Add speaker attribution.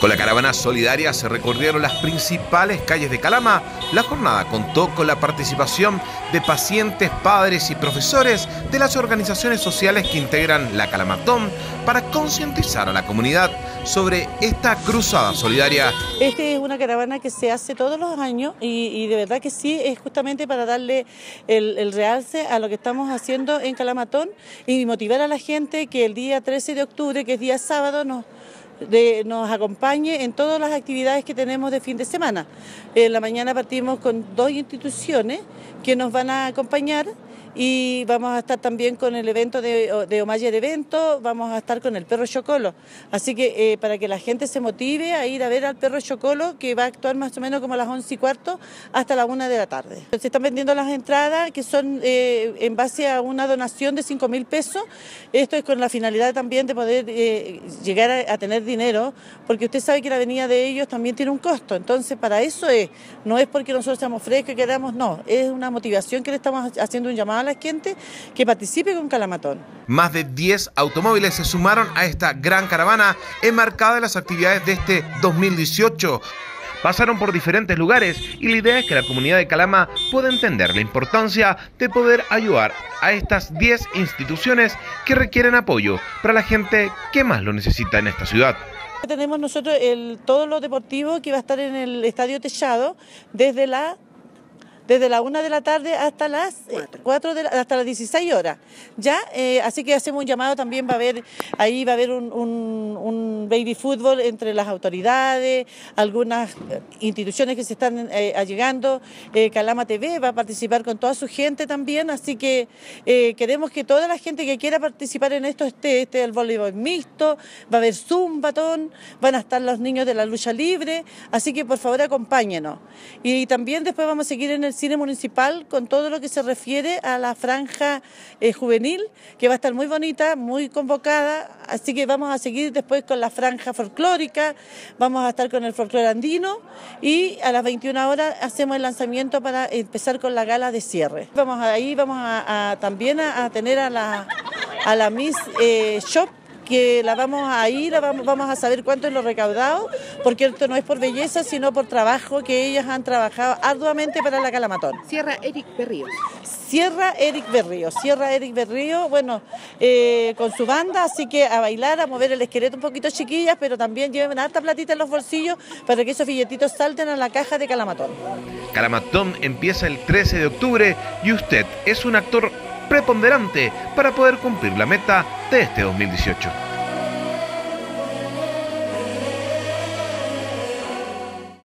Speaker 1: Con la caravana solidaria se recorrieron las principales calles de Calama. La jornada contó con la participación de pacientes, padres y profesores de las organizaciones sociales que integran la Calamatón para concientizar a la comunidad sobre esta cruzada solidaria.
Speaker 2: Esta es una caravana que se hace todos los años y de verdad que sí, es justamente para darle el realce a lo que estamos haciendo en Calamatón y motivar a la gente que el día 13 de octubre, que es día sábado, nos acompañe en todas las actividades que tenemos de fin de semana. En la mañana partimos con 2 instituciones que nos van a acompañar y vamos a estar también con el evento de Omaya de Evento, vamos a estar con el perro Chocolo. Así que para que la gente se motive a ir a ver al perro Chocolo, que va a actuar más o menos como a las 11:15 hasta la 1 de la tarde. Se están vendiendo las entradas que son en base a una donación de 5.000 pesos. Esto es con la finalidad también de poder llegar a tener dinero, porque usted sabe que la venida de ellos también tiene un costo. Entonces para eso no es porque nosotros seamos frescos y queramos, no, es una motivación que le estamos haciendo un llamado a la gente que participe con Calamatón.
Speaker 1: Más de 10 automóviles se sumaron a esta gran caravana enmarcada en las actividades de este 2018. Pasaron por diferentes lugares y la idea es que la comunidad de Calama pueda entender la importancia de poder ayudar a estas 10 instituciones que requieren apoyo para la gente que más lo necesita en esta ciudad.
Speaker 2: Tenemos nosotros todo lo deportivo que va a estar en el Estadio Techado desde la 1 de la tarde hasta las 4 hasta las 16 horas. Ya, así que hacemos un llamado, también va a haber un baby fútbol entre las autoridades, algunas instituciones que se están allegando. Calama TV va a participar con toda su gente también, así que queremos que toda la gente que quiera participar en esto esté el voleibol mixto, va a haber zumbatón, van a estar los niños de la lucha libre, así que por favor acompáñenos. Y también después vamos a seguir en el cine municipal con todo lo que se refiere a la franja juvenil, que va a estar muy bonita, muy convocada, así que vamos a seguir después con la franja folclórica, vamos a estar con el folclore andino y a las 21 horas hacemos el lanzamiento para empezar con la gala de cierre. Vamos también a tener a la Miss Shop, que vamos a saber cuánto es lo recaudado, porque esto no es por belleza, sino por trabajo que ellas han trabajado arduamente para la Calamatón.
Speaker 3: Sierra Eric Berríos.
Speaker 2: Sierra Eric Berríos, bueno, con su banda, así que a bailar, a mover el esqueleto un poquito, chiquillas, pero también lleven harta platita en los bolsillos para que esos billetitos salten a la caja de Calamatón.
Speaker 1: Calamatón empieza el 13 de octubre y usted es un actor preponderante para poder cumplir la meta de este 2018.